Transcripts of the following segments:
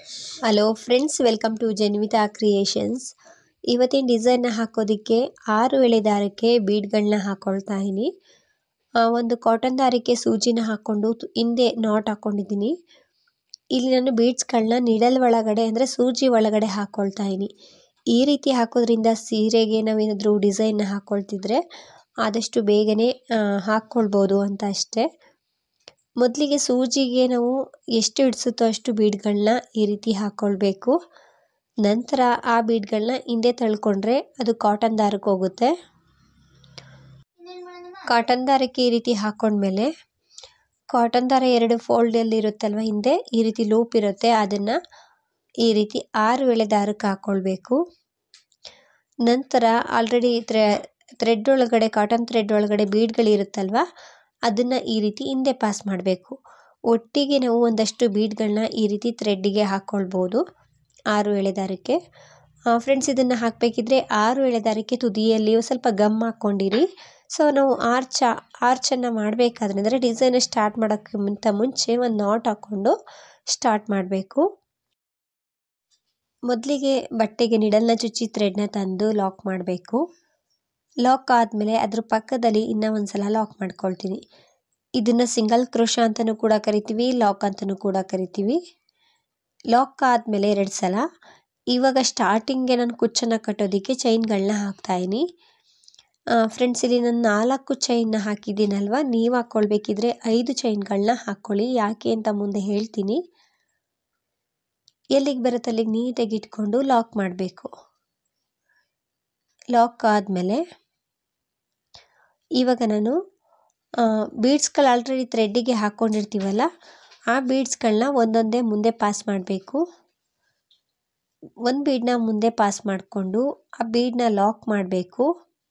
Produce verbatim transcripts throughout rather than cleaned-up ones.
Hello friends, welcome to Janvita creations. ಇವತ್ತಿನ ಡಿಸೈನ್ನ ಹಾಕೋದಕ್ಕೆ ಆರು ಎಳೆ ದಾರಕ್ಕೆ ಬೀಡ್ಗಳನ್ನ ಹಾಕೊಳ್ತಾ ಇದ್ದೀನಿ. ಒಂದು ಕಾಟನ್ ದಾರಕ್ಕೆ ಸೂಜಿನ ಹಾಕ್ಕೊಂಡು ಹಿಂದೆ ನಾಟ್ ಹಾಕ್ಕೊಂಡಿದ್ದೀನಿ. ಇಲ್ಲಿ ನಾನು ಬೀಡ್ಸ್ಗಳನ್ನ ನಿಡಲ್ ಒಳಗಡೆ ಅಂದರೆ ಸೂಜಿ ಒಳಗಡೆ ಹಾಕ್ಕೊಳ್ತಾ ಇದ್ದೀನಿ. ಈ ರೀತಿ ಹಾಕೋದ್ರಿಂದ ಸೀರೆಗೆ ನಾವೇನಾದರೂ ಡಿಸೈನ್ನ ಹಾಕ್ಕೊಳ್ತಿದ್ರೆ ಆದಷ್ಟು ಬೇಗನೆ ಹಾಕ್ಕೊಳ್ಬೋದು ಅಂತ ಅಷ್ಟೇ. ಮೊದಲಿಗೆ ಸೂಜಿಗೆ ನಾವು ಎಷ್ಟು ಹಿಡಿಸುತ್ತೋ ಅಷ್ಟು ಬೀಡ್ಗಳನ್ನ ಈ ರೀತಿ ಹಾಕ್ಕೊಳ್ಬೇಕು. ನಂತರ ಆ ಬೀಡ್ಗಳನ್ನ ಹಿಂದೆ ತಳ್ಕೊಂಡ್ರೆ ಅದು ಕಾಟನ್ ದಾರಕ್ಕೆ ಹೋಗುತ್ತೆ. ಕಾಟನ್ ದಾರಕ್ಕೆ ಈ ರೀತಿ ಹಾಕ್ಕೊಂಡ್ಮೇಲೆ ಕಾಟನ್ ದಾರ ಎರಡು ಫೋಲ್ಡಲ್ಲಿ ಇರುತ್ತಲ್ವ, ಹಿಂದೆ ಈ ರೀತಿ ಲೂಪ್ ಇರುತ್ತೆ, ಅದನ್ನು ಈ ರೀತಿ ಆರು ಎಳೆ ದಾರಕ್ಕೆ ಹಾಕ್ಕೊಳ್ಬೇಕು. ನಂತರ ಆಲ್ರೆಡಿ ಥ್ರೆ ಥ್ರೆಡ್ ಒಳಗಡೆ ಕಾಟನ್ ಥ್ರೆಡ್ ಒಳಗಡೆ ಬೀಡ್ಗಳಿರುತ್ತಲ್ವ, ಅದನ್ನು ಈ ರೀತಿ ಹಿಂದೆ ಪಾಸ್ ಮಾಡಬೇಕು. ಒಟ್ಟಿಗೆ ನಾವು ಒಂದಷ್ಟು ಬೀಡ್ಗಳನ್ನ ಈ ರೀತಿ ಥ್ರೆಡ್ಡಿಗೆ ಹಾಕ್ಕೊಳ್ಬೋದು ಆರು ಎಳೆ ದಾರಕ್ಕೆ. ಫ್ರೆಂಡ್ಸ್, ಇದನ್ನು ಹಾಕಬೇಕಿದ್ರೆ ಆರು ಎಳೆ ದಾರಕ್ಕೆ ತುದಿಯಲ್ಲಿ ಸ್ವಲ್ಪ ಗಮ್ ಹಾಕ್ಕೊಂಡಿರಿ. ಸೊ ನಾವು ಆರ್ಚ ಆರ್ಚನ್ನು ಮಾಡಬೇಕಾದ್ರೆ ಅಂದರೆ ಡಿಸೈನ್ ಸ್ಟಾರ್ಟ್ ಮಾಡೋಕ್ಕಿಂತ ಮುಂಚೆ ಒಂದು ನಾಟ್ ಹಾಕ್ಕೊಂಡು ಸ್ಟಾರ್ಟ್ ಮಾಡಬೇಕು. ಮೊದಲಿಗೆ ಬಟ್ಟೆಗೆ ನಿಡಲ್ನ ಚುಚ್ಚಿ ಥ್ರೆಡ್ನ ತಂದು ಲಾಕ್ ಮಾಡಬೇಕು. ಲಾಕ್ ಆದಮೇಲೆ ಅದ್ರ ಪಕ್ಕದಲ್ಲಿ ಇನ್ನೂ ಒಂದು ಸಲ ಲಾಕ್ ಮಾಡ್ಕೊಳ್ತೀನಿ. ಇದನ್ನು ಸಿಂಗಲ್ ಕ್ರೋಶ ಅಂತಲೂ ಕೂಡ ಕರಿತೀವಿ, ಲಾಕ್ ಅಂತಲೂ ಕೂಡ ಕರಿತೀವಿ. ಲಾಕ್ ಆದಮೇಲೆ ಎರಡು ಸಲ. ಇವಾಗ ಸ್ಟಾರ್ಟಿಂಗ್ಗೆ ನಾನು ಕುಚ್ಚನ್ನು ಕಟ್ಟೋದಕ್ಕೆ ಚೈನ್ಗಳನ್ನ ಹಾಕ್ತಾಯಿನಿ. ಫ್ರೆಂಡ್ಸ್, ಇಲ್ಲಿ ನಾನು ನಾಲ್ಕು ಚೈನ್ನ ಹಾಕಿದ್ದೀನಲ್ವ, ನೀವು ಹಾಕ್ಕೊಳ್ಬೇಕಿದ್ರೆ ಐದು ಚೈನ್ಗಳನ್ನ ಹಾಕ್ಕೊಳ್ಳಿ. ಯಾಕೆ ಅಂತ ಮುಂದೆ ಹೇಳ್ತೀನಿ. ಎಲ್ಲಿಗೆ ಬರುತ್ತೆ ಅಲ್ಲಿಗೆ ನೀಟಾಗಿ ಇಟ್ಕೊಂಡು ಲಾಕ್ ಮಾಡಬೇಕು. ಲಾಕ್ ಆದಮೇಲೆ ಇವಾಗ ನಾನು ಬೀಡ್ಸ್ಗಳು ಆಲ್ರೆಡಿ ಥ್ರೆಡ್ಡಿಗೆ ಹಾಕ್ಕೊಂಡಿರ್ತೀವಲ್ಲ, ಆ ಬೀಡ್ಸ್ಗಳನ್ನ ಒಂದೊಂದೇ ಮುಂದೆ ಪಾಸ್ ಮಾಡಬೇಕು. ಒಂದು ಬೀಡನ್ನ ಮುಂದೆ ಪಾಸ್ ಮಾಡಿಕೊಂಡು ಆ ಬೀಡನ್ನ ಲಾಕ್ ಮಾಡಬೇಕು.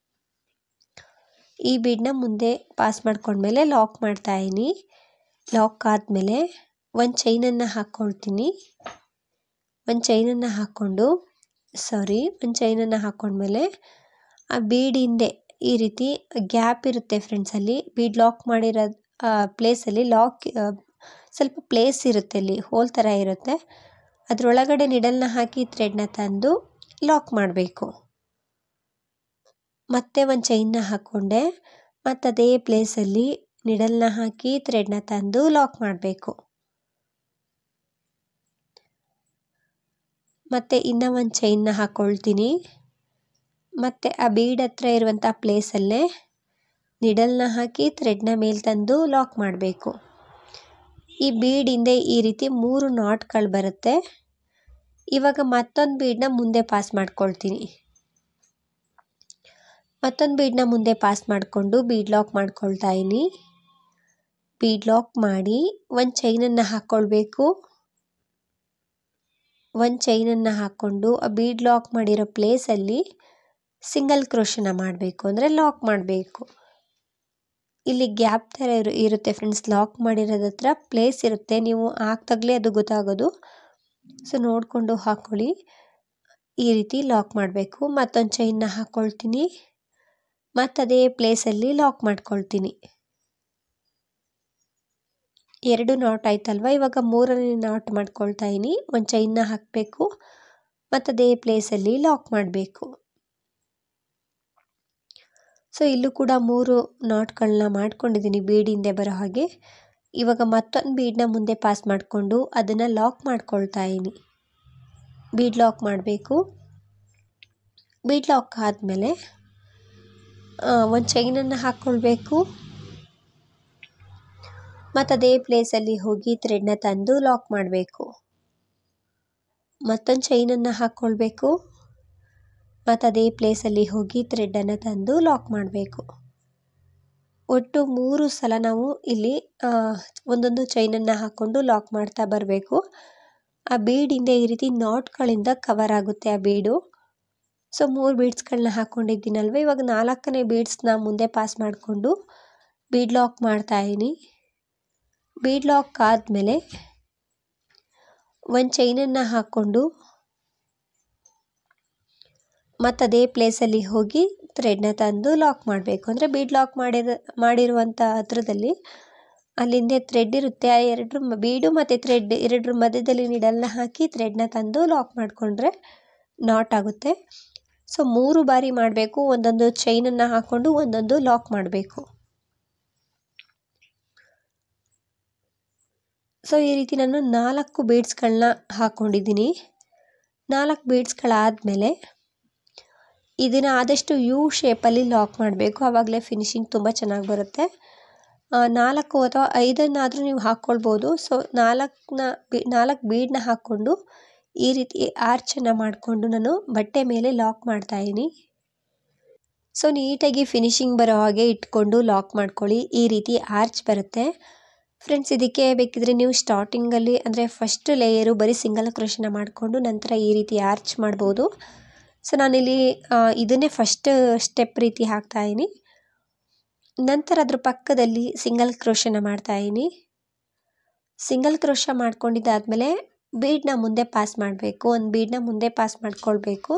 ಈ ಬೀಡನ್ನ ಮುಂದೆ ಪಾಸ್ ಮಾಡ್ಕೊಂಡ್ಮೇಲೆ ಲಾಕ್ ಮಾಡ್ತಾಯಿನಿ. ಲಾಕ್ ಆದಮೇಲೆ ಒಂದು ಚೈನನ್ನು ಹಾಕ್ಕೊಳ್ತೀನಿ. ಒಂದು ಚೈನನ್ನು ಹಾಕ್ಕೊಂಡು ಸಾರಿ ಒಂದು ಚೈನನ್ನು ಹಾಕ್ಕೊಂಡ್ಮೇಲೆ ಆ ಬೀಡ್ ಹಿಂದೆ ಈ ರೀತಿ ಗ್ಯಾಪ್ ಇರುತ್ತೆ ಫ್ರೆಂಡ್ಸ್. ಅಲ್ಲಿ ಬೀಡ್ ಲಾಕ್ ಮಾಡಿರೋ ಪ್ಲೇಸಲ್ಲಿ ಲಾಕ್ ಸ್ವಲ್ಪ ಪ್ಲೇಸ್ ಇರುತ್ತೆ, ಅಲ್ಲಿ ಹೋಲ್ ಥರ ಇರುತ್ತೆ. ಅದರೊಳಗಡೆ ನಿಡಲ್ನ ಹಾಕಿ ಥ್ರೆಡ್ನ ತಂದು ಲಾಕ್ ಮಾಡಬೇಕು. ಮತ್ತೆ ಒಂದು ಚೈನ್ನ ಹಾಕ್ಕೊಂಡೆ ಮತ್ತು ಅದೇ ಪ್ಲೇಸಲ್ಲಿ ನಿಡಲ್ನ ಹಾಕಿ ಥ್ರೆಡ್ನ ತಂದು ಲಾಕ್ ಮಾಡಬೇಕು. ಮತ್ತು ಇನ್ನೂ ಒಂದು ಚೈನ್ನ ಹಾಕ್ಕೊಳ್ತೀನಿ. ಮತ್ತು ಆ ಬೀಡ್ ಹತ್ರ ಇರುವಂಥ ಪ್ಲೇಸಲ್ಲೇ ನಿಡಲ್ನ ಹಾಕಿ ಥ್ರೆಡ್ನ ಮೇಲೆ ತಂದು ಲಾಕ್ ಮಾಡಬೇಕು. ಈ ಬೀಡ್ ಹಿಂದೆ ಈ ರೀತಿ ಮೂರು ನಾಟ್ಗಳು ಬರುತ್ತೆ. ಇವಾಗ ಮತ್ತೊಂದು ಬೀಡನ್ನ ಮುಂದೆ ಪಾಸ್ ಮಾಡ್ಕೊಳ್ತೀನಿ. ಮತ್ತೊಂದು ಬೀಡನ್ನ ಮುಂದೆ ಪಾಸ್ ಮಾಡಿಕೊಂಡು ಬೀಡ್ ಲಾಕ್ ಮಾಡ್ಕೊಳ್ತಾ ಇದ್ದೀನಿ. ಬೀಡ್ ಲಾಕ್ ಮಾಡಿ ಒಂದು ಚೈನನ್ನು ಹಾಕ್ಕೊಳ್ಬೇಕು. ಒಂದು ಚೈನನ್ನು ಹಾಕ್ಕೊಂಡು ಆ ಬೀಡ್ ಲಾಕ್ ಮಾಡಿರೋ ಪ್ಲೇಸಲ್ಲಿ ಸಿಂಗಲ್ ಕ್ರೋಶನ ಮಾಡಬೇಕು, ಅಂದರೆ ಲಾಕ್ ಮಾಡಬೇಕು. ಇಲ್ಲಿ ಗ್ಯಾಪ್ ಥರ ಇರು ಇರುತ್ತೆ ಫ್ರೆಂಡ್ಸ್. ಲಾಕ್ ಮಾಡಿರೋದ್ರ ಹತ್ರ ಪ್ಲೇಸ್ ಇರುತ್ತೆ, ನೀವು ಹಾಕ್ದಾಗಲೇ ಅದು ಗೊತ್ತಾಗೋದು. ಸೊ ನೋಡಿಕೊಂಡು ಹಾಕ್ಕೊಳ್ಳಿ. ಈ ರೀತಿ ಲಾಕ್ ಮಾಡಬೇಕು. ಮತ್ತೊಂದು ಚೈನ್ನ ಹಾಕ್ಕೊಳ್ತೀನಿ. ಮತ್ತು ಅದೇ ಪ್ಲೇಸಲ್ಲಿ ಲಾಕ್ ಮಾಡ್ಕೊಳ್ತೀನಿ. ಎರಡು ನಾಟ್ ಆಯ್ತಲ್ವ, ಇವಾಗ ಮೂರನೇ ನಾಟ್ ಮಾಡ್ಕೊಳ್ತಾ ಇದ್ದೀನಿ. ಒಂದು ಚೈನ್ನ ಹಾಕಬೇಕು ಮತ್ತು ಅದೇ ಪ್ಲೇಸಲ್ಲಿ ಲಾಕ್ ಮಾಡಬೇಕು. ಸೊ ಇಲ್ಲೂ ಕೂಡ ಮೂರು ನಾಟ್ಗಳನ್ನ ಮಾಡ್ಕೊಂಡಿದ್ದೀನಿ ಬೀಡ್ ಹಿಂದೆ ಬರೋ ಹಾಗೆ. ಇವಾಗ ಮತ್ತೊಂದು ಬೀಡನ್ನ ಮುಂದೆ ಪಾಸ್ ಮಾಡಿಕೊಂಡು ಅದನ್ನು ಲಾಕ್ ಮಾಡ್ಕೊಳ್ತಾ ಇದ್ದೀನಿ. ಬೀಡ್ ಲಾಕ್ ಮಾಡಬೇಕು. ಬೀಡ್ ಲಾಕ್ ಆದಮೇಲೆ ಒಂದು ಚೈನನ್ನು ಹಾಕ್ಕೊಳ್ಬೇಕು ಮತ್ತು ಅದೇ ಪ್ಲೇಸಲ್ಲಿ ಹೋಗಿ ಥ್ರೆಡ್ನ ತಂದು ಲಾಕ್ ಮಾಡಬೇಕು. ಮತ್ತೊಂದು ಚೈನನ್ನು ಹಾಕ್ಕೊಳ್ಬೇಕು ಮತ್ತು ಅದೇ ಪ್ಲೇಸಲ್ಲಿ ಹೋಗಿ ಥ್ರೆಡ್ಡನ್ನು ತಂದು ಲಾಕ್ ಮಾಡಬೇಕು. ಒಟ್ಟು ಮೂರು ಸಲ ನಾವು ಇಲ್ಲಿ ಒಂದೊಂದು ಚೈನನ್ನು ಹಾಕ್ಕೊಂಡು ಲಾಕ್ ಮಾಡ್ತಾ ಬರಬೇಕು. ಆ ಬೀಡ್ ಹಿಂದೆ ಈ ರೀತಿ ನಾಟ್ಗಳಿಂದ ಕವರ್ ಆಗುತ್ತೆ ಆ ಬೀಡು. ಸೊ ಮೂರು ಬೀಡ್ಸ್ಗಳನ್ನ ಹಾಕ್ಕೊಂಡಿದ್ದೀನಲ್ವ, ಇವಾಗ ನಾಲ್ಕನೇ ಬೀಡ್ಸ್ನ ಮುಂದೆ ಪಾಸ್ ಮಾಡಿಕೊಂಡು ಬೀಡ್ ಲಾಕ್ ಮಾಡ್ತಾಯಿದ್ದೀನಿ. ಬೀಡ್ ಲಾಕ್ ಆದಮೇಲೆ ಒಂದು ಚೈನನ್ನು ಹಾಕ್ಕೊಂಡು ಮತ್ತು ಅದೇ ಪ್ಲೇಸಲ್ಲಿ ಹೋಗಿ ಥ್ರೆಡ್ನ ತಂದು ಲಾಕ್ ಮಾಡಬೇಕು. ಅಂದರೆ ಬೀಡ್ ಲಾಕ್ ಮಾಡಿರೋ ಮಾಡಿರುವಂಥ ಹತ್ರದಲ್ಲಿ ಅಲ್ಲಿಂದೆ ಥ್ರೆಡ್ ಇರುತ್ತೆ, ಆ ಎರಡರ ಬೀಡು ಮತ್ತು ಥ್ರೆಡ್ ಎರಡರ ಮಧ್ಯದಲ್ಲಿ ನೀಡಲ್ನ ಹಾಕಿ ಥ್ರೆಡ್ನ ತಂದು ಲಾಕ್ ಮಾಡಿಕೊಂಡ್ರೆ ನಾಟ್ ಆಗುತ್ತೆ. ಸೊ ಮೂರು ಬಾರಿ ಮಾಡಬೇಕು, ಒಂದೊಂದು ಚೈನನ್ನು ಹಾಕ್ಕೊಂಡು ಒಂದೊಂದು ಲಾಕ್ ಮಾಡಬೇಕು. ಸೊ ಈ ರೀತಿ ನಾನು ನಾಲ್ಕು ಬೀಡ್ಸ್ಗಳನ್ನ ಹಾಕ್ಕೊಂಡಿದ್ದೀನಿ. ನಾಲ್ಕು ಬೀಡ್ಸ್ಗಳಾದಮೇಲೆ ಇದನ್ನು ಆದಷ್ಟು ಯು ಶೇಪಲ್ಲಿ ಲಾಕ್ ಮಾಡಬೇಕು, ಆವಾಗಲೇ ಫಿನಿಶಿಂಗ್ ತುಂಬ ಚೆನ್ನಾಗಿ ಬರುತ್ತೆ. ನಾಲ್ಕು ಅಥವಾ ಐದನ್ನಾದರೂ ನೀವು ಹಾಕ್ಕೊಳ್ಬೋದು. ಸೊ ನಾಲ್ಕನ್ನ ಬಿ ನಾಲ್ಕು ಬೀಡನ್ನ ಹಾಕ್ಕೊಂಡು ಈ ರೀತಿ ಆರ್ಚನ್ನು ಮಾಡಿಕೊಂಡು ನಾನು ಬಟ್ಟೆ ಮೇಲೆ ಲಾಕ್ ಮಾಡ್ತಾಯಿದ್ದೀನಿ. ಸೊ ನೀಟಾಗಿ ಫಿನಿಶಿಂಗ್ ಬರೋ ಹಾಗೆ ಇಟ್ಕೊಂಡು ಲಾಕ್ ಮಾಡ್ಕೊಳ್ಳಿ. ಈ ರೀತಿ ಆರ್ಚ್ ಬರುತ್ತೆ ಫ್ರೆಂಡ್ಸ್. ಇದಕ್ಕೆ ಬೇಕಿದ್ರೆ ನೀವು ಸ್ಟಾರ್ಟಿಂಗಲ್ಲಿ ಅಂದರೆ ಫಸ್ಟ್ ಲೇಯರು ಬರೀ ಸಿಂಗಲ್ ಕ್ರೋಶನ ಮಾಡಿಕೊಂಡು ನಂತರ ಈ ರೀತಿ ಆರ್ಚ್ ಮಾಡ್ಬೋದು. ಸೊ ನಾನಿಲ್ಲಿ ಇದನ್ನೇ ಫಸ್ಟ್ ಸ್ಟೆಪ್ ರೀತಿ ಹಾಕ್ತಾಯಿದ್ದೀನಿ. ನಂತರ ಅದ್ರ ಪಕ್ಕದಲ್ಲಿ ಸಿಂಗಲ್ ಕ್ರೋಶನ ಮಾಡ್ತಾಯಿದ್ದೀನಿ. ಸಿಂಗಲ್ ಕ್ರೋಶ ಮಾಡ್ಕೊಂಡಿದ್ದಾದಮೇಲೆ ಬೀಡನ್ನ ಮುಂದೆ ಪಾಸ್ ಮಾಡಬೇಕು. ಒಂದು ಬೀಡನ್ನ ಮುಂದೆ ಪಾಸ್ ಮಾಡ್ಕೊಳ್ಬೇಕು.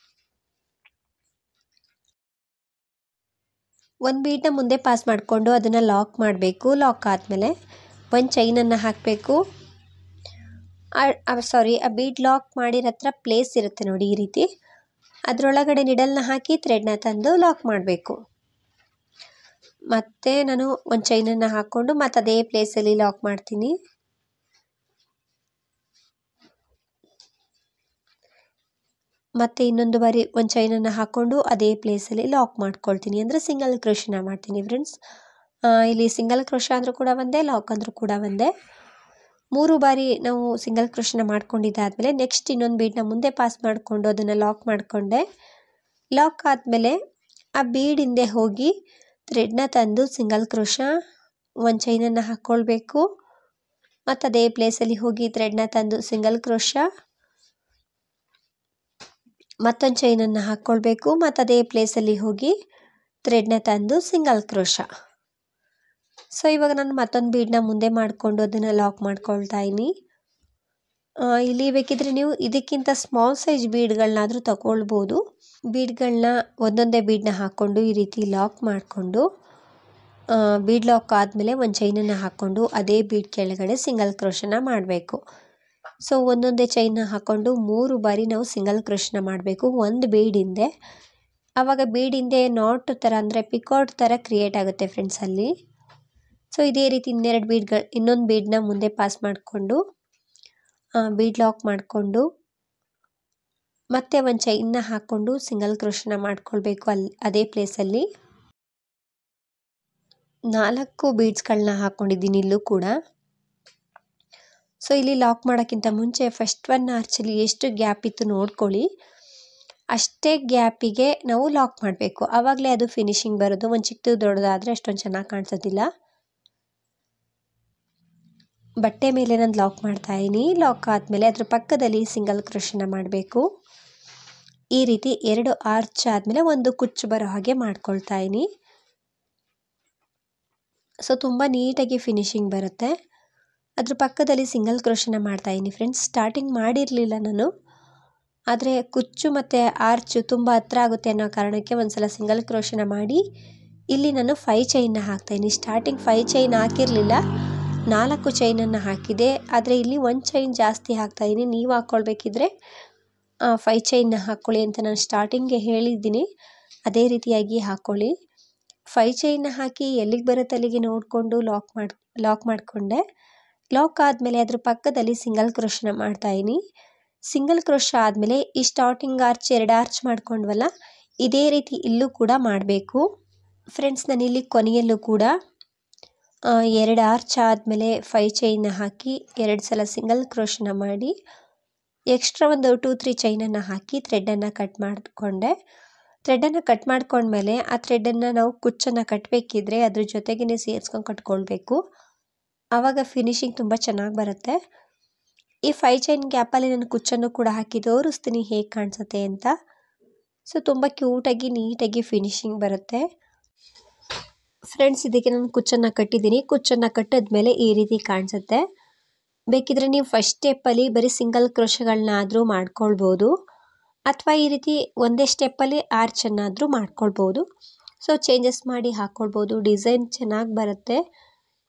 ಒಂದು ಬೀಡನ್ನ ಮುಂದೆ ಪಾಸ್ ಮಾಡಿಕೊಂಡು ಅದನ್ನು ಲಾಕ್ ಮಾಡಬೇಕು. ಲಾಕ್ ಆದಮೇಲೆ ಒಂದು ಚೈನನ್ನು ಹಾಕಬೇಕು. ಸಾರಿ ಆ ಬೀಡ್ ಲಾಕ್ ಮಾಡಿರೋ ಹತ್ರ ಪ್ಲೇಸ್ ಇರುತ್ತೆ ನೋಡಿ, ಈ ರೀತಿ ಅದರೊಳಗಡೆ ನಿಡಲ್ನ ಹಾಕಿ ಥ್ರೆಡ್ನ ತಂದು ಲಾಕ್ ಮಾಡಬೇಕು. ಮತ್ತು ನಾನು ಒಂದು ಚೈನನ್ನು ಹಾಕ್ಕೊಂಡು ಮತ್ತು ಅದೇ ಪ್ಲೇಸಲ್ಲಿ ಲಾಕ್ ಮಾಡ್ತೀನಿ. ಮತ್ತು ಇನ್ನೊಂದು ಬಾರಿ ಒಂದು ಚೈನನ್ನು ಹಾಕ್ಕೊಂಡು ಅದೇ ಪ್ಲೇಸಲ್ಲಿ ಲಾಕ್ ಮಾಡ್ಕೊಳ್ತೀನಿ, ಅಂದರೆ ಸಿಂಗಲ್ ಕ್ರೋಶನ ಮಾಡ್ತೀನಿ ಫ್ರೆಂಡ್ಸ್. ಇಲ್ಲಿ ಸಿಂಗಲ್ ಕ್ರೋಶ ಅಂದರೂ ಕೂಡ ಒಂದೇ, ಲಾಕ್ ಅಂದರೂ ಕೂಡ ಒಂದೇ. ಮೂರು ಬಾರಿ ನಾವು ಸಿಂಗಲ್ ಕ್ರೋಶನ ಮಾಡ್ಕೊಂಡಿದ್ದಾದಮೇಲೆ ನೆಕ್ಸ್ಟ್ ಇನ್ನೊಂದು ಬೀಡನ್ನ ಮುಂದೆ ಪಾಸ್ ಮಾಡಿಕೊಂಡು ಅದನ್ನು ಲಾಕ್ ಮಾಡಿಕೊಂಡೆ. ಲಾಕ್ ಆದಮೇಲೆ ಆ ಬೀಡ್ ಹಿಂದೆ ಹೋಗಿ ಥ್ರೆಡ್ನ ತಂದು ಸಿಂಗಲ್ ಕ್ರೋಶ ಒಂದು ಚೈನನ್ನು ಹಾಕ್ಕೊಳ್ಬೇಕು. ಮತ್ತು ಅದೇ ಪ್ಲೇಸಲ್ಲಿ ಹೋಗಿ ಥ್ರೆಡ್ನ ತಂದು ಸಿಂಗಲ್ ಕ್ರೋಶ ಮತ್ತೊಂದು ಚೈನನ್ನು ಹಾಕ್ಕೊಳ್ಬೇಕು. ಮತ್ತು ಅದೇ ಪ್ಲೇಸಲ್ಲಿ ಹೋಗಿ ಥ್ರೆಡ್ನ ತಂದು ಸಿಂಗಲ್ ಕ್ರೋಶ. ಸೊ ಇವಾಗ ನಾನು ಮತ್ತೊಂದು ಬೀಡನ್ನ ಮುಂದೆ ಮಾಡಿಕೊಂಡು ಅದನ್ನು ಲಾಕ್ ಮಾಡ್ಕೊಳ್ತಾ ಇದ್ದೀನಿ. ಇಲ್ಲಿ ಬೇಕಿದ್ರೆ ನೀವು ಇದಕ್ಕಿಂತ ಸ್ಮಾಲ್ ಸೈಜ್ ಬೀಡ್ಗಳನ್ನಾದರೂ ತಗೊಳ್ಬೋದು. ಬೀಡ್ಗಳನ್ನ ಒಂದೊಂದೇ ಬೀಡನ್ನ ಹಾಕ್ಕೊಂಡು ಈ ರೀತಿ ಲಾಕ್ ಮಾಡಿಕೊಂಡು ಬೀಡ್ ಲಾಕ್ ಆದಮೇಲೆ ಒಂದು ಚೈನನ್ನು ಹಾಕ್ಕೊಂಡು ಅದೇ ಬೀಡ್ ಕೆಳಗಡೆ ಸಿಂಗಲ್ ಕ್ರೋಶನ ಮಾಡಬೇಕು. ಸೊ ಒಂದೊಂದೇ ಚೈನ್ನ ಹಾಕ್ಕೊಂಡು ಮೂರು ಬಾರಿ ನಾವು ಸಿಂಗಲ್ ಕ್ರೋಶನ ಮಾಡಬೇಕು ಒಂದು ಬೀಡ್ ಹಿಂದೆ. ಆವಾಗ ಬೀಡ್ ಹಿಂದೆ ನಾಟ್ ಥರ ಅಂದರೆ ಪಿಕಾಟ್ ಥರ ಕ್ರಿಯೇಟ್ ಆಗುತ್ತೆ ಫ್ರೆಂಡ್ಸ್ ಅಲ್ಲಿ. ಸೊ ಇದೇ ರೀತಿ ಇನ್ನೆರಡು ಬೀಡ್ಗಳು ಇನ್ನೊಂದು ಬೀಡನ್ನ ಮುಂದೆ ಪಾಸ್ ಮಾಡಿಕೊಂಡು ಬೀಡ್ ಲಾಕ್ ಮಾಡಿಕೊಂಡು ಮತ್ತೆ ಒಂದು ಚೈನ್ನ ಹಾಕ್ಕೊಂಡು ಸಿಂಗಲ್ ಕ್ರೋಶನ ಮಾಡ್ಕೊಳ್ಬೇಕು ಅಲ್ಲಿ ಅದೇ ಪ್ಲೇಸಲ್ಲಿ. ನಾಲ್ಕು ಬೀಡ್ಸ್ಗಳನ್ನ ಹಾಕ್ಕೊಂಡಿದ್ದೀನಿ ಇಲ್ಲೂ ಕೂಡ. ಸೊ ಇಲ್ಲಿ ಲಾಕ್ ಮಾಡೋಕ್ಕಿಂತ ಮುಂಚೆ ಫಸ್ಟ್ ಒನ್ ಆರ್ಚಲ್ಲಿ ಎಷ್ಟು ಗ್ಯಾಪ್ ಇತ್ತು ನೋಡ್ಕೊಳ್ಳಿ, ಅಷ್ಟೇ ಗ್ಯಾಪಿಗೆ ನಾವು ಲಾಕ್ ಮಾಡಬೇಕು, ಆವಾಗಲೇ ಅದು ಫಿನಿಶಿಂಗ್ ಬರೋದು. ಒಂದು ಚಿಕ್ಕದು ದೊಡ್ಡದಾದರೆ ಅಷ್ಟೊಂದು ಚೆನ್ನಾಗಿ ಕಾಣಿಸೋದಿಲ್ಲ. ಬಟ್ಟೆ ಮೇಲೆ ನಾನು ಲಾಕ್ ಮಾಡ್ತಾಯಿದ್ದೀನಿ. ಲಾಕ್ ಆದಮೇಲೆ ಅದ್ರ ಪಕ್ಕದಲ್ಲಿ ಸಿಂಗಲ್ ಕ್ರೋಶನ ಮಾಡಬೇಕು. ಈ ರೀತಿ ಎರಡು ಆರ್ಚ್ ಆದಮೇಲೆ ಒಂದು ಕುಚ್ಚು ಬರೋ ಹಾಗೆ ಮಾಡ್ಕೊಳ್ತಾ ಇದ್ದೀನಿ. ಸೊ ತುಂಬ ನೀಟಾಗಿ ಫಿನಿಶಿಂಗ್ ಬರುತ್ತೆ. ಅದ್ರ ಪಕ್ಕದಲ್ಲಿ ಸಿಂಗಲ್ ಕ್ರೋಶನ ಮಾಡ್ತಾಯಿದ್ದೀನಿ ಫ್ರೆಂಡ್ಸ್. ಸ್ಟಾರ್ಟಿಂಗ್ ಮಾಡಿರಲಿಲ್ಲ ನಾನು, ಆದರೆ ಕುಚ್ಚು ಮತ್ತು ಆರ್ಚು ತುಂಬ ಹತ್ರ ಆಗುತ್ತೆ ಅನ್ನೋ ಕಾರಣಕ್ಕೆ ಒಂದು ಸಲ ಸಿಂಗಲ್ ಕ್ರೋಶನ ಮಾಡಿ ಇಲ್ಲಿ ನಾನು ಫೈ ಚೈನ್ನ ಹಾಕ್ತಾಯಿದ್ದೀನಿ. ಸ್ಟಾರ್ಟಿಂಗ್ ಫೈ ಚೈನ್ ಹಾಕಿರಲಿಲ್ಲ, ನಾಲ್ಕು ಚೈನನ್ನು ಹಾಕಿದೆ. ಆದರೆ ಇಲ್ಲಿ ಒಂದು ಚೈನ್ ಜಾಸ್ತಿ ಹಾಕ್ತಾಯಿದ್ದೀನಿ. ನೀವು ಹಾಕ್ಕೊಳ್ಬೇಕಿದ್ರೆ ಫೈ ಚೈನ್ನ ಹಾಕ್ಕೊಳ್ಳಿ ಅಂತ ನಾನು ಸ್ಟಾರ್ಟಿಂಗ್ಗೆ ಹೇಳಿದ್ದೀನಿ, ಅದೇ ರೀತಿಯಾಗಿ ಹಾಕ್ಕೊಳ್ಳಿ. ಫೈ ಚೈನ್ನ ಹಾಕಿ ಎಲ್ಲಿಗೆ ಬರುತ್ತೆ ಅಲ್ಲಿಗೆ ನೋಡಿಕೊಂಡು ಲಾಕ್ ಮಾಡಿ ಲಾಕ್ ಮಾಡಿಕೊಂಡೆ. ಲಾಕ್ ಆದಮೇಲೆ ಅದ್ರ ಪಕ್ಕದಲ್ಲಿ ಸಿಂಗಲ್ ಕ್ರೋಶನ ಮಾಡ್ತಾಯಿದ್ದೀನಿ. ಸಿಂಗಲ್ ಕ್ರೋಶ ಆದಮೇಲೆ ಈ ಸ್ಟಾರ್ಟಿಂಗ್ ಆರ್ಚ್ ಎರಡು ಆರ್ಚ್ ಮಾಡ್ಕೊಂಡ್ವಲ್ಲ, ಇದೇ ರೀತಿ ಇಲ್ಲೂ ಕೂಡ ಮಾಡಬೇಕು ಫ್ರೆಂಡ್ಸ್. ನಾನಿಲ್ಲಿ ಕೊನೆಯಲ್ಲೂ ಕೂಡ ಎರಡು ಆರ್ಚ್ ಆದಮೇಲೆ ಫೈ ಚೈನ್ನ ಹಾಕಿ ಎರಡು ಸಲ ಸಿಂಗಲ್ ಕ್ರೋಶನ ಮಾಡಿ ಎಕ್ಸ್ಟ್ರಾ ಒಂದು ಟೂ ತ್ರೀ ಚೈನನ್ನು ಹಾಕಿ ಥ್ರೆಡನ್ನು ಕಟ್ ಮಾಡಿಕೊಂಡೆ. ಥ್ರೆಡನ್ನು ಕಟ್ ಮಾಡ್ಕೊಂಡ್ಮೇಲೆ ಆ ಥ್ರೆಡನ್ನು ನಾವು ಕುಚ್ಚನ್ನು ಕಟ್ಟಬೇಕಿದ್ರೆ ಅದ್ರ ಜೊತೆಗೇ ಸೇರಿಸ್ಕೊಂಡು ಕಟ್ಕೊಳ್ಬೇಕು, ಆವಾಗ ಫಿನಿಶಿಂಗ್ ತುಂಬ ಚೆನ್ನಾಗಿ ಬರುತ್ತೆ. ಈ ಫೈ ಚೈನ್ ಗ್ಯಾಪಲ್ಲಿ ನಾನು ಕುಚ್ಚನ್ನು ಕೂಡ ಹಾಕಿ ತೋರಿಸ್ತೀನಿ ಹೇಗೆ ಕಾಣಿಸುತ್ತೆ ಅಂತ. ಸೊ ತುಂಬ ಕ್ಯೂಟಾಗಿ ನೀಟಾಗಿ ಫಿನಿಶಿಂಗ್ ಬರುತ್ತೆ ಫ್ರೆಂಡ್ಸ್. ಇದಕ್ಕೆ ನಾನು ಕುಚ್ಚನ್ನು ಕಟ್ಟಿದ್ದೀನಿ. ಕುಚ್ಚನ್ನು ಕಟ್ಟಿದ್ಮೇಲೆ ಈ ರೀತಿ ಕಾಣಿಸುತ್ತೆ. ಬೇಕಿದ್ರೆ ನೀವು ಫಸ್ಟ್ ಸ್ಟೆಪ್ಪಲ್ಲಿ ಬರೀ ಸಿಂಗಲ್ ಕ್ರೋಶಗಳನ್ನಾದರೂ ಮಾಡ್ಕೊಳ್ಬೋದು, ಅಥವಾ ಈ ರೀತಿ ಒಂದೇ ಸ್ಟೆಪ್ಪಲ್ಲಿ ಆರ್ಚನ್ನಾದರೂ ಮಾಡ್ಕೊಳ್ಬೋದು. ಸೊ ಚೇಂಜಸ್ ಮಾಡಿ ಹಾಕ್ಕೊಳ್ಬೋದು, ಡಿಸೈನ್ ಚೆನ್ನಾಗಿ ಬರುತ್ತೆ.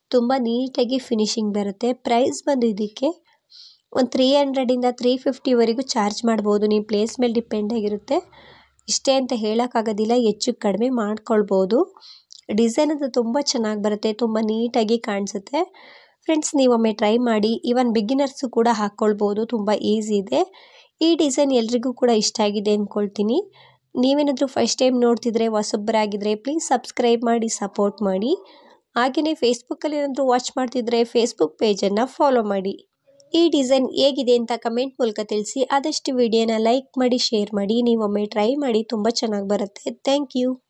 ತುಂಬ ನೀಟಾಗಿ ಫಿನಿಶಿಂಗ್ ಬರುತ್ತೆ. ಪ್ರೈಸ್ ಬಂದು ಇದಕ್ಕೆ ಒಂದು ತ್ರೀ ಹಂಡ್ರೆಡಿಂದ ತ್ರೀ ಫಿಫ್ಟಿವರೆಗೂ ಚಾರ್ಜ್ ಮಾಡ್ಬೋದು. ನೀವು ಪ್ಲೇಸ್ ಮೇಲೆ ಡಿಪೆಂಡ್ ಆಗಿರುತ್ತೆ. ಇಷ್ಟೇ ಅಂತ ಹೇಳೋಕ್ಕಾಗೋದಿಲ್ಲ, ಹೆಚ್ಚು ಕಡಿಮೆ ಮಾಡ್ಕೊಳ್ಬೋದು. ಡಿಸೈನ್ ಅದು ತುಂಬ ಚೆನ್ನಾಗಿ ಬರುತ್ತೆ, ತುಂಬ ನೀಟಾಗಿ ಕಾಣಿಸುತ್ತೆ. ಫ್ರೆಂಡ್ಸ್, ನೀವೊಮ್ಮೆ ಟ್ರೈ ಮಾಡಿ. ಈವನ್ ಬಿಗಿನರ್ಸು ಕೂಡ ಹಾಕ್ಕೊಳ್ಬೋದು, ತುಂಬ ಈಸಿ ಇದೆ. ಈ ಡಿಸೈನ್ ಎಲ್ರಿಗೂ ಕೂಡ ಇಷ್ಟ ಆಗಿದೆ ಅಂದ್ಕೊಳ್ತೀನಿ. ನೀವೇನಾದರೂ ಫಸ್ಟ್ ಟೈಮ್ ನೋಡ್ತಿದ್ರೆ, ಹೊಸೊಬ್ಬರಾಗಿದ್ದರೆ ಪ್ಲೀಸ್ ಸಬ್ಸ್ಕ್ರೈಬ್ ಮಾಡಿ, ಸಪೋರ್ಟ್ ಮಾಡಿ. ಹಾಗೆಯೇ ಫೇಸ್ಬುಕ್ಕಲ್ಲಿ ಏನಾದರೂ ವಾಚ್ ಮಾಡ್ತಿದ್ರೆ ಫೇಸ್ಬುಕ್ ಪೇಜನ್ನು ಫಾಲೋ ಮಾಡಿ. ಈ ಡಿಸೈನ್ ಹೇಗಿದೆ ಅಂತ ಕಮೆಂಟ್ ಮೂಲಕ ತಿಳಿಸಿ. ಆದಷ್ಟು ವಿಡಿಯೋನ ಲೈಕ್ ಮಾಡಿ, ಶೇರ್ ಮಾಡಿ. ನೀವೊಮ್ಮೆ ಟ್ರೈ ಮಾಡಿ, ತುಂಬ ಚೆನ್ನಾಗಿ ಬರುತ್ತೆ. Thank you.